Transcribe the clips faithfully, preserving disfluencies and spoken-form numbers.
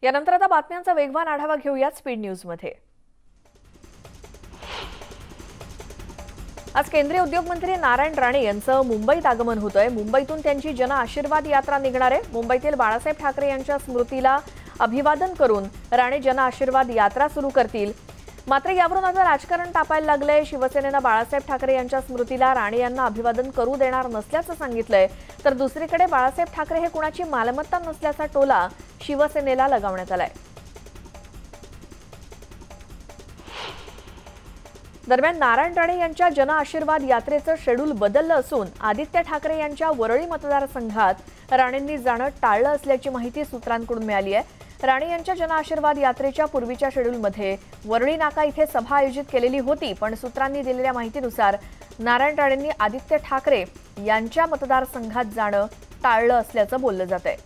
यानंतर आता बातम्यांचा वेगवान आढावा घेऊया स्पीड न्यूज मध्ये। आज केंद्रीय उद्योग मंत्री नारायण राणे यांचं मुंबईत आगमन होतंय। मुंबईतून त्यांची जन आशीर्वाद यात्रा निघणार आहे। मुंबईतील बाळासाहेब ठाकरे यांच्या स्मृतीला अभिवादन करून राणे जन आशीर्वाद यात्रा सुरू करतील। मात्र यावरून आता राजकारण तापायला लागलंय। शिवसेनेनं बाळासाहेब ठाकरे यांच्या स्मृतीला राणे यांना अभिवादन करू देणार नसल्याचं सांगितलंय, तर दुसरीकडे बाळासाहेब ठाकरे हे कुणाची मालमत्ता नसल्याचा टोला शिवसेनेला लगावण्यात आलाय। दरम्यान नारायण राणे यांच्या जन आशीर्वाद यात्रेचं शेड्यूल बदललं असून आदित्य ठाकरे यांच्या वरळी मतदारसंघात राणेंनी जाणं टाळलं असल्याची माहिती सूत्रांकडून मिळाली आहे। राणे यांच्या जन आशीर्वाद यात्रेच्या पूर्वीच्या शेड्यूलमध्ये वरळी नाका इथे सभा आयोजित केलेली होती, पण सूत्रांनी दिलेल्या माहितीनुसार नारायण राणेंनी आदित्य ठाकरे यांच्या मतदारसंघात जाणं टाळलं असल्याचं बोललं जातंय।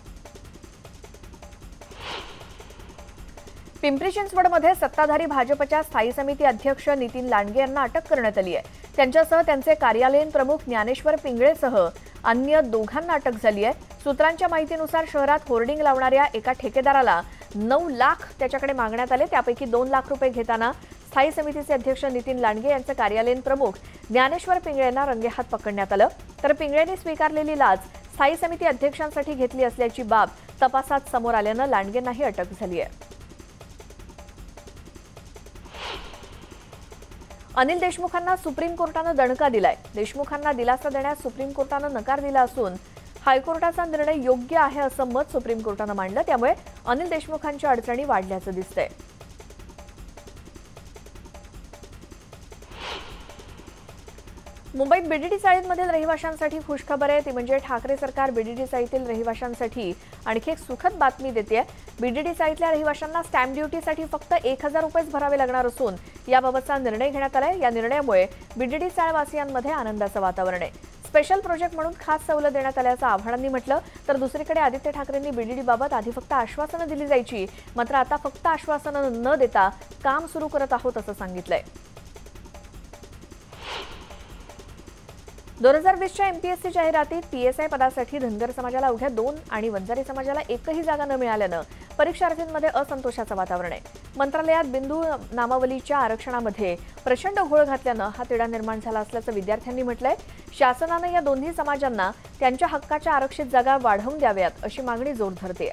पिंपरी चिंचवडमध्ये सत्ताधारी भाजपच्या स्थायी समिती अध्यक्ष नितीन लांडगे यांना अटक करण्यात आली आहे। त्यांच्यासह त्यांचे कार्यालयीन प्रमुख ज्ञानेश्वर पिंगळेसह अन्य दोघांना अटक झाली आहे। सूत्रांच्या माहितीनुसार शहरात होर्डिंग लावणाऱ्या एका ठेकेदाराला नऊ लाख त्याच्याकडे मागण्यात आले। त्यापैकी दोन लाख रुपये घेताना स्थायी समितीचे अध्यक्ष नितीन लांडगे यांचे कार्यालयीन प्रमुख ज्ञानेश्वर पिंगळेंना रंगेहात पकडण्यात आलं, तर पिंगळेंनी स्वीकारलेली लाच स्थायी समिती अध्यक्षांसाठी घेतली असल्याची बाब तपासात समोर आल्यानं लांडगेंनाही अटक झाली आहे। अनिल देशमुखांना सुप्रीम कोर्टानं दणका दिलाय। देशमुखांना दिलासा देण्यास सुप्रीम कोर्टानं नकार दिला असून हायकोर्टाचा निर्णय योग्य आहे असं मत सुप्रीम कोर्टानं मांडलं, त्यामुळे अनिल देशमुखांच्या अडचणी वाढल्याचं दिसतंय। मुंबईत बीडीडी चाळीमधील रहिवाशांसाठी खुशखबर आहे, ती म्हणजे ठाकरे सरकार बीडीडी चाळीतील रहिवाशांसाठी आणखी एक सुखद बातमी देते आहे। बीडीडी चाळीतल्या रहिवाशांना स्टॅम्प ड्युटीसाठी फक्त एक हजार रुपयेच भरावे लागणार असून याबाबतचा निर्णय घेण्यात आलाय। या निर्णयामुळे बीडीडी चाळवासियांमध्ये आनंदाचं वातावरण आहे। स्पेशल प्रोजेक्ट म्हणून खास सवलत देण्यात आल्याचं आव्हाडांनी म्हटलं, तर दुसरीकडे आदित्य ठाकरेंनी बीडीडीबाबत आधी फक्त आश्वासनं दिली जायची, मात्र आता फक्त आश्वासनं न देता काम सुरू करत आहोत असं सांगितलंय। दोन हजार वीसच्या एमपीएससी जाहिरातीत पीएसआय पदासाठी धनगर समाजाला अवघ्या दोन आणि वंजारी समाजाला एकही जागा न मिळाल्यानं परीक्षार्थींमध्ये असंतोषाचं वातावरण आहे। मंत्रालयात बिंदू नामावलीच्या आरक्षणामध्ये प्रचंड घोळ घातल्यानं हा तिढा निर्माण झाला असल्याचं विद्यार्थ्यांनी म्हटलंय। शासनानं या दोन्ही समाजांना त्यांच्या हक्काच्या आरक्षित जागा वाढवून द्याव्यात अशी मागणी जोर धरते।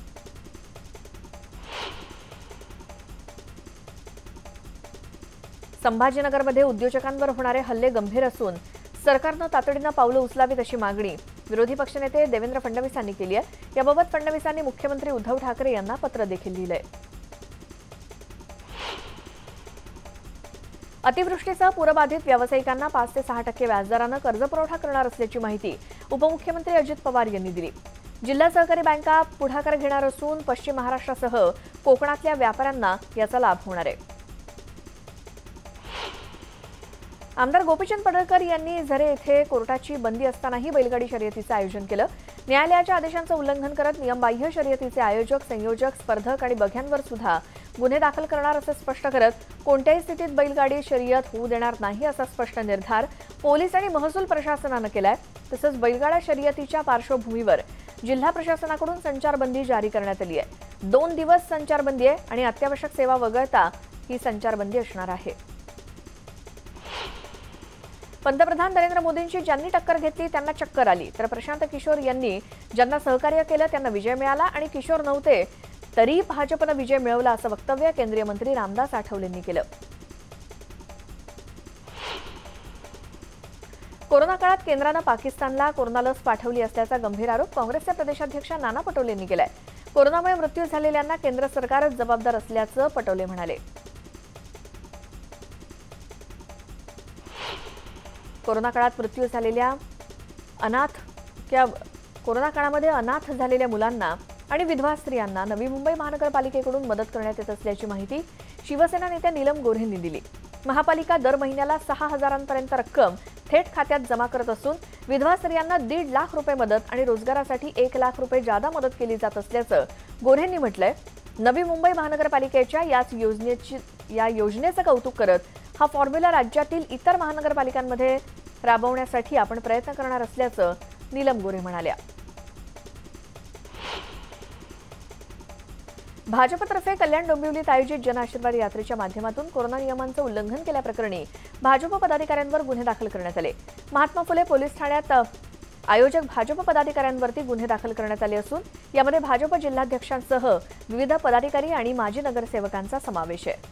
संभाजीनगरमध्ये उद्योजकांवर होणारे हल्ले गंभीर असून सरकारनं तातडीनं पावलं उचलावीत अशी मागणी विरोधी पक्षनेते देवेंद्र फडणवीसांनी केली आहे। याबाबत फडणवीसांनी मुख्यमंत्री उद्धव ठाकरे यांना पत्र देखील लिहिलंय। अतिवृष्टीसह पूरबाधित व्यावसायिकांना पाच ते सहा टक्के व्याजदरानं कर्जपुरवठा करणार असल्याची माहिती उपमुख्यमंत्री अजित पवार यांनी दिली। जिल्हा सहकारी बँका पुढाकार घेणार असून पश्चिम महाराष्ट्रासह कोकणातल्या व्यापाऱ्यांना याचा लाभ होणार आहे। आमदार गोपीचंद पडळकर यांनी झरे येथे कोर्टाची बंदी असतानाही बैलगाडी शर्यतीचं आयोजन केलं। न्यायालयाच्या आदेशांचं उल्लंघन करत नियमबाह्य शर्यतीचे आयोजक, संयोजक, स्पर्धक आणि बघ्यांवर सुद्धा गुन्हे दाखल करणार असं स्पष्ट करत कोणत्याही स्थितीत बैलगाडी शर्यत होऊ देणार नाही असा स्पष्ट निर्धार पोलीस आणि महसूल प्रशासनानं केलाय। तसंच बैलगाडा शर्यतीच्या पार्श्वभूमीवर जिल्हा प्रशासनाकडून संचारबंदी जारी करण्यात आली आहे। दोन दिवस संचारबंदी आहे आणि अत्यावश्यक सेवा वगळता ही संचारबंदी असणार आहे। पंतप्रधान नरेंद्र मोदींची ज्यांनी टक्कर घेतली त्यांना चक्कर आली, तर प्रशांत किशोर यांनी ज्यांना सहकार्य केलं त्यांना विजय मिळाला आणि किशोर नव्हते तरी भाजपनं विजय मिळवला असं वक्तव्य केंद्रीय मंत्री रामदास आठवलेंनी केलं। कोरोना काळात केंद्रानं पाकिस्तानला कोरोना लस पाठवली असल्याचा गंभीर आरोप काँग्रेसचे प्रदेशाध्यक्ष नाना पटोले यांनी केलाय। कोरोनामुळे मृत्यू झालेल्यांना केंद्र सरकारच जबाबदार असल्याचं पटोले म्हणाले। कोरोना काळात मृत्यू झालेल्या अनाथ किंवा कोरोना काळामध्ये अनाथ झालेल्या मुलांना आणि विधवा स्त्रियांना नवी मुंबई महानगरपालिकेकडून मदत करण्यात येत असल्याची माहिती शिवसेना नेत्या नीलम गोऱ्हेंनी दिली। महापालिका दर महिन्याला सहा हजारांपर्यंत रक्कम थेट खात्यात जमा करत असून विधवा स्त्रियांना दीड लाख रुपये मदत आणि रोजगारासाठी एक लाख रुपये जादा मदत केली जात असल्याचं गोऱ्हेंनी म्हटलंय। नवी मुंबई महानगरपालिकेच्या याच योजनेची या योजनेचं कौतुक करत हा फॉर्म्युला राज्यातील इतर महानगरपालिकांमध्ये राबवण्यासाठी आपण प्रयत्न करणार असल्याचं नीलम गोऱ्हे म्हणाल्या। भाजपतर्फे कल्याण डोंबिवलीत आयोजित जनआशीर्वाद यात्रेच्या माध्यमातून कोरोना नियमांचं उल्लंघन केल्याप्रकरणी भाजप पदाधिकाऱ्यांवर गुन्हे दाखल करण्यात आले। महात्मा फुले पोलीस ठाण्यात आयोजक भाजप पदाधिकाऱ्यांवरती गुन्हे दाखल करण्यात आले असून यामध्ये भाजप जिल्हाध्यक्षांसह विविध पदाधिकारी आणि माजी नगरसेवकांचा समावेश आहे।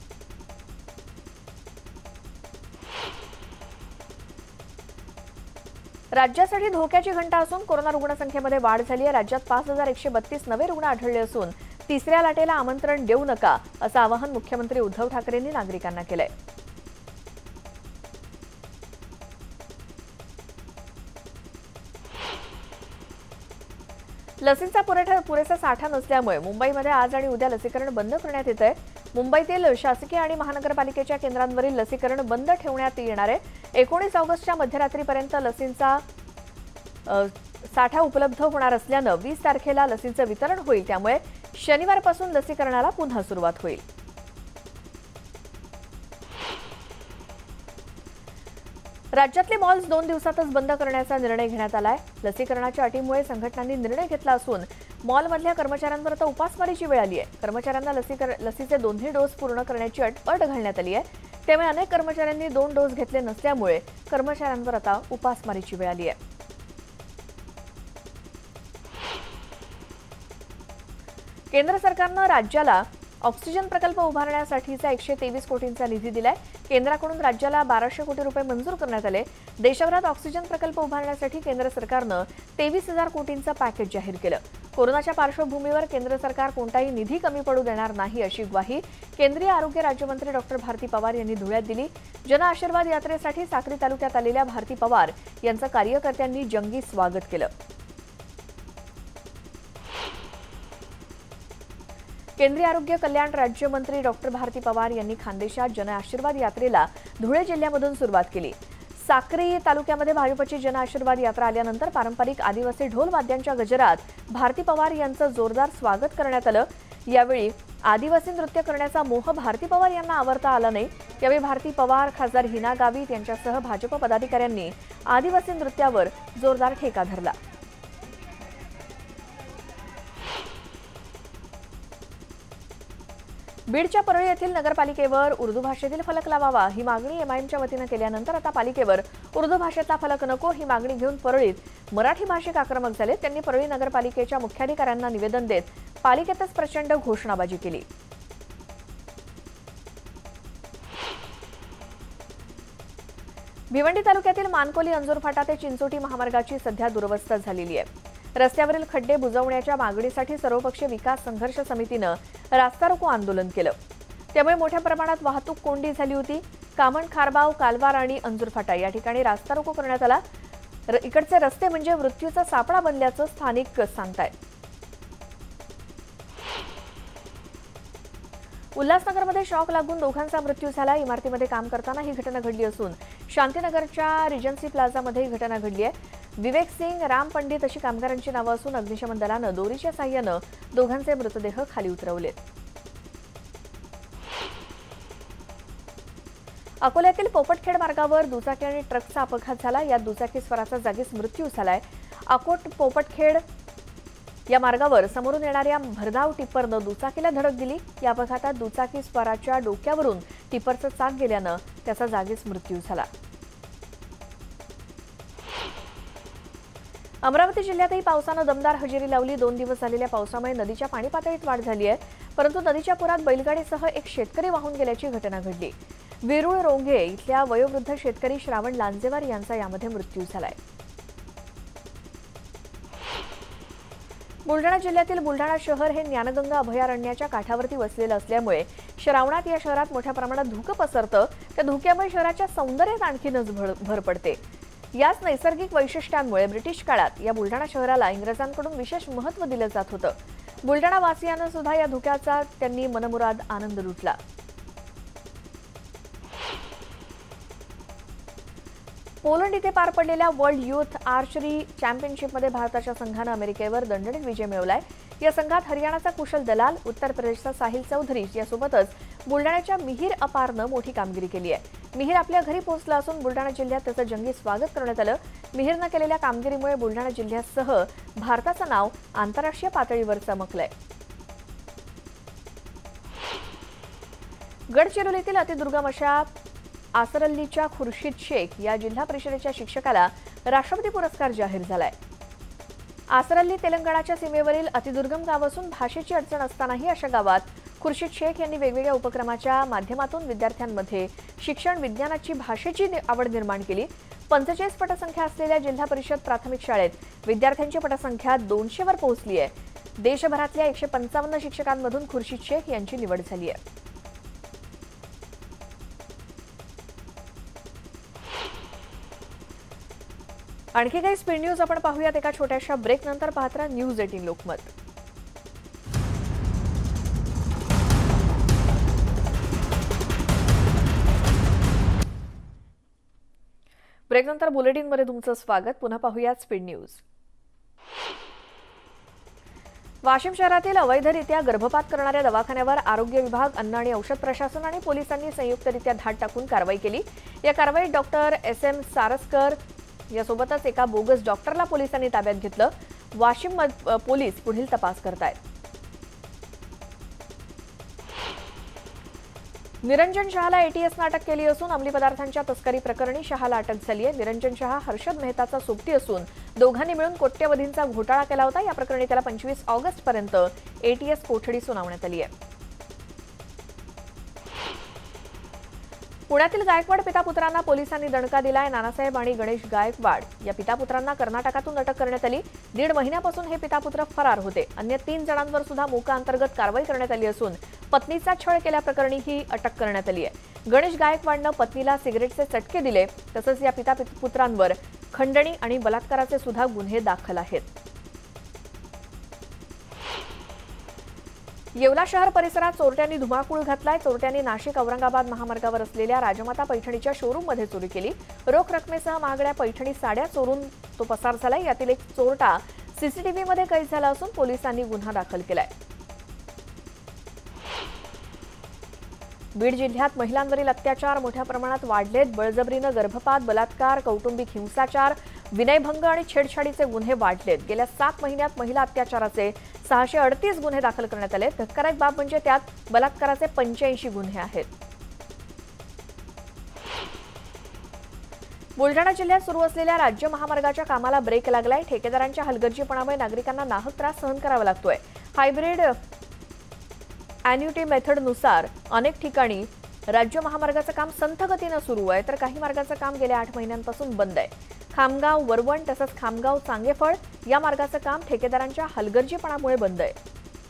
राज्यासाठी धोक्याची घंटा असून कोरोना रुग्णसंख्येमध्ये वाढ झाली आहे। राज्यात पाच हजार एकशे बत्तीस नवे रुग्ण आढळले असून तिसऱ्या लाटेला आमंत्रण देऊ नका असं आवाहन मुख्यमंत्री उद्धव ठाकरेंनी नागरिकांना केलंय। लसींचा पुरवठा पुरेसा साठा नसल्यामुळे मुंबईमध्ये आज आणि उद्या लसीकरण बंद करण्यात येत आहे। मुंबईतील शासकीय आणि महानगरपालिकेच्या केंद्रांवरील लसीकरण बंद ठेवण्यात येणार आहे। एकोणीस ऑगस्टच्या मध्यरात्रीपर्यंत लसींचा साठा उपलब्ध होणार असल्यानं वीस तारखेला लसींचं वितरण होईल। त्यामुळे शनिवारपासून लसीकरणाला पुन्हा सुरुवात होईल। राज्यातले मॉल्स दोन दिवसातच बंद करण्याचा निर्णय घेण्यात आलाय। लसीकरणाच्या अटीमुळे संघटनांनी निर्णय घेतला असून मॉलमधल्या कर्मचाऱ्यांवर आता उपासमारीची वेळ आली आहे। कर्मचाऱ्यांना लसीकर लसीचे दोन्ही डोस पूर्ण करण्याची अट अट घालण्यात आली आहे। त्यामुळे अनेक कर्मचाऱ्यांनी दोन डोस घेतले नसल्यामुळे कर्मचाऱ्यांवर आता उपासमारीची वेळ आली आहे। केंद्र सरकारनं राज्याला ऑक्सिजन प्रकल्प उभारण्यासाठीचा एकशे तेवीस कोटींचा निधी दिलाय। केंद्राकडून राज्याला बाराशे कोटी रुपये मंजूर करण्यात आले। देशभरात ऑक्सिजन प्रकल्प उभारण्यासाठी केंद्र सरकारनं तेवीस हजार कोटींचं पॅकेज जाहीर केलं। कोरोनाच्या पार्श्वभूमीवर केंद्र सरकार कोणताही निधी कमी पडू देणार नाही अशी ग्वाही केंद्रीय आरोग्य राज्यमंत्री डॉक्टर भारती पवार यांनी धुळ्यात दिली। जनआशीर्वाद यात्रेसाठी साक्री तालुक्यात आलेल्या भारती पवार यांचं कार्यकर्त्यांनी जंगी स्वागत केलं। केंद्रीय आरोग्य कल्याण राज्यमंत्री डॉक्टर भारती पवार यांनी खानदेशात जनआशीर्वाद यात्रेला धुळे जिल्ह्यामधून सुरुवात केली। साक्री तालुक्यामध्ये भाजपची जनआशीर्वाद यात्रा आल्यानंतर पारंपरिक आदिवासी ढोल वाद्यांच्या गजरात भारती पवार यांचं जोरदार स्वागत करण्यात आलं। यावेळी आदिवासी नृत्य करण्याचा मोह भारती पवार यांना आवरता आला नाही। यावेळी भारती पवार, खासदार हिना गावित यांच्यासह भाजप पदाधिकाऱ्यांनी आदिवासी नृत्यावर जोरदार ठेका धरला। बीडच्या परळी येथील नगरपालिकेवर उर्दू भाषेतील फलक लावावा ही मागणी एमआयएमच्या वतीनं केल्यानंतर आता पालिकेवर उर्दू भाषेतला फलक नको ही मागणी घेऊन परळीत मराठी भाषिक आक्रमक झाले। त्यांनी परळी नगरपालिकेच्या मुख्याधिकाऱ्यांना निवेदन देत पालिकेतच प्रचंड घोषणाबाजी केली। भिवंडी तालुक्यातील मानकोली अंजूर फाटा ते चिंचोटी महामार्गाची सध्या दुरवस्था झालेली आहे। रस्त्यावरील खड्डे बुजवण्याच्या मागणीसाठी सर्वपक्षीय विकास संघर्ष समितीनं रास्ता रोको आंदोलन केलं। त्यामुळे मोठ्या प्रमाणात वाहतूक कोंडी झाली होती। कामण, खारबाव, कालवार आणि अंजूर फाटा या ठिकाणी रास्ता रोको करण्यात आला। इकडचे रस्ते म्हणजे मृत्यूचा सापळा बनल्याचं स्थानिक सांगतायत। उल्हासनगरमध्ये शॉक लागून दोघांचा मृत्यू झाला। इमारतीमध्ये काम करताना ही घटना घडली असून शांतीनगरच्या रिजन्सी प्लाझामध्ये ही घटना घडली आहे। विवेक सिंग, राम पंडित अशी कामगारांची नावं असून अग्निशमन दलानं दोरीच्या साह्यानं दोघांचे मृतदेह खाली उतरवलेत। अकोल्यातील पोपटखेड मार्गावर दुचाकी आणि ट्रकचा अपघात झाला। यात दुचाकी स्वाराचा जागीच मृत्यू झालाय। अकोट पोपटखेड या मार्गावर समोरून येणाऱ्या भरधाव टिप्परनं दुचाकीला धडक दिली। या अपघातात दुचाकी स्वाराच्या डोक्यावरून टिप्परचं चाक गेल्यानं त्याचा जागीच मृत्यू झाला। अमरावती जिल्ह्यातही पावसानं दमदार हजेरी लावली। दोन दिवस झालेल्या पावसामुळे नदीच्या पाणी पातळीत वाढ झाली आहे, परंतु नदीच्या पुरात बैलगाडीसह एक शेतकरी वाहून गेल्याची घटना घडली। विरुळ रोंगे इथल्या वयोवृद्ध शेतकरी श्रावण लांजेवार यांचा यामध्ये मृत्यू झालाय। बुलढाणा जिल्ह्यातील बुलढाणा शहर हे ज्ञानगंगा अभयारण्याच्या काठावरती वसलेलं असल्यामुळे श्रावणात या शहरात मोठ्या प्रमाणात धुकं पसरतं। त्या धुक्यामुळे शहराच्या सौंदर्यात आणखीनच भर पडते। याच नैसर्गिक वैशिष्ट्यांमुळे ब्रिटिश काळात या बुलढाणा शहराला इंग्रजांकडून विशेष महत्त्व दिलं जात होतं। बुलढाणा वासियांना सुद्धा या धुक्याचा त्यांनी मनमुराद आनंद लुटला। पोलंड इथे पार पडलेल्या वर्ल्ड युथ आर्चरी चॅम्पियनशिपमध्ये भारताच्या संघानं अमेरिकेवर दणदणीत विजय मिळवलाय। या संघात हरियाणाचा कुशल दलाल, उत्तर प्रदेशचा साहिल चौधरी यासोबतच बुलढाण्याच्या मिहिर अपारनं मोठी कामगिरी केली आहे। मिहिर आपल्या घरी पोहोचला असून बुलढाणा जिल्ह्यात त्याचं जंगी स्वागत करण्यात आलं। मिहिरनं केलेल्या कामगिरीमुळे बुलढाणा जिल्ह्यासह भारताचं नाव आंतरराष्ट्रीय पातळीवर चमकलंय। गडचिरोलीतील अतिदुर्गम अशा आसरल्लीच्या खुर्शीद शेख या जिल्हा परिषदेच्या शिक्षकाला राष्ट्रपती पुरस्कार जाहीर झालाय। आसरल्ली तेलंगणाच्या सीमेवरील अतिदुर्गम गाव असून भाषेची अडचण असतानाही अशा गावात खुर्शीद शेख यांनी वेगवेगळ्या उपक्रमाच्या माध्यमातून विद्यार्थ्यांमध्ये शिक्षण विज्ञानाची भाषेची आवड निर्माण केली। पंचेचाळीस पटसंख्या असलेल्या जिल्हा परिषद प्राथमिक शाळेत विद्यार्थ्यांची पटसंख्या दोनशे वर पोहोचली आहे। देशभरातल्या एकशे पंचावन्न शिक्षकांमधून खुर्शीद शेख यांची निवड झाली आहे। आणखी काही स्पीड न्यूज आपण पाहूयात एका छोट्याशा ब्रेक नंतर। पाहत राहा न्यूज अठरा लोकमत। ब्रेक नंतर बुलेटिन मध्ये तुमचं स्वागत। पुन्हा पाहूयात स्पीड न्यूज। वाशिम शहरातील अवैधरित्या गर्भपात करणाऱ्या दवाखान्यावर आरोग्य विभाग, अन्न आणि औषध प्रशासन आणि पोलिसांनी संयुक्तरित्या धाड टाकून कारवाई केली। या कारवाईत डॉक्टर एस एम सारस्कर यासोबतच एका बोगस डॉक्टरला पोलिसांनी ताब्यात घेतलं। वाशिम पोलीस पुढील तपास करतायत। निरंजन शहाला एटीएसनं अटक केली असून अंमली पदार्थांच्या तस्करी प्रकरणी शहाला अटक झाली आहे। निरंजन शहा हर्षद मेहताचा सोबती असून दोघांनी मिळून कोट्यवधींचा घोटाळा केला होता। या प्रकरणी त्याला पंचवीस ऑगस्ट पर्यंत एटीएस कोठडी सुनावण्यात आली आहे। पुण्यातील गायकवाड पितापुत्रांना पोलिसांनी दणका दिलाय। नानासाहेब आणि गणेश गायकवाड या पितापुत्रांना कर्नाटकातून अटक करण्यात आली। दीड महिन्यापासून हे पितापुत्र फरार होते। अन्य तीन जणांवर सुद्धा मोका अंतर्गत कारवाई करण्यात आली असून पत्नीचा छळ केल्याप्रकरणी ही अटक करण्यात आली आहे। गणेश गायकवाडनं पत्नीला सिगारेटचे चटके दिले। तसंच या पितापुत्रांवर खंडणी आणि बलात्काराचे सुद्धा गुन्हे दाखल आहेत। येवला शहर परिसरात चोरट्यांनी धुमाकूळ घातलाय। चोरट्यांनी नाशिक औरंगाबाद महामार्गावर असलेल्या राजमाता पैठणीच्या शोरूममध्ये चोरी केली। रोख रकमेसह महागड्या पैठणी साड्या चोरून तो पसार झालाय। यातील एक चोरटा सीसीटीव्हीमध्ये कैद झाला असून पोलिसांनी गुन्हा दाखल केलाय। बीड जिल्ह्यात महिलांवरील अत्याचार मोठ्या प्रमाणात वाढलेत। बळजबरीनं गर्भपात, बलात्कार, कौटुंबिक हिंसाचार, विनयभंग आणि छेडछाडीचे गुन्हे वाढलेत। गेल्या सात महिन्यात महिला अत्याचाराचे सहाशे अडतीस गुन्हे दाखल करण्यात आले। धक्कादायक बाब म्हणजे त्यात बलात्काराचे पंच्याऐंशी गुन्हे आहेत। बुलढाणा जिल्ह्यात सुरू असलेल्या राज्य महामार्गाच्या कामाला ब्रेक लागलाय। ठेकेदारांच्या हलगर्जीपणामुळे नागरिकांना नाहक त्रास सहन करावा लागतोय। हायब्रिड ॲन्युटी मेथडनुसार अनेक ठिकाणी राज्य महामार्गाचं काम संथ गतीनं सुरू आहे, तर काही मार्गाचं काम गेल्या आठ महिन्यांपासून बंद आहे। खामगाव वरवण तसंच खामगाव चांगेफळ या मार्गाचं काम ठेकेदारांच्या हलगर्जीपणामुळे बंद आहे।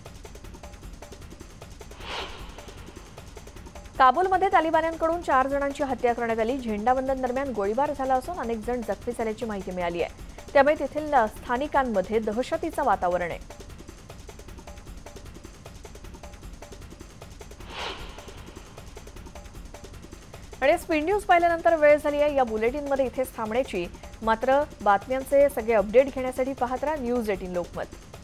काबूलमध्ये तालिबान्यांकडून चार जणांची हत्या करण्यात आली। झेंडावंदन दरम्यान गोळीबार झाला असून अनेक जण जखमी झाल्याची माहिती मिळाली आहे। त्यामुळे तेथील स्थानिकांमध्ये दहशतीचं वातावरण आहे। आणि स्पीड न्यूज पाहिल्यानंतर वेळ झाली आहे या बुलेटिनमध्ये इथेच थांबण्याची। मात्र बातम्यांचे सगळे अपडेट घेण्यासाठी पाहत राहा न्यूज अठरा लोकमत।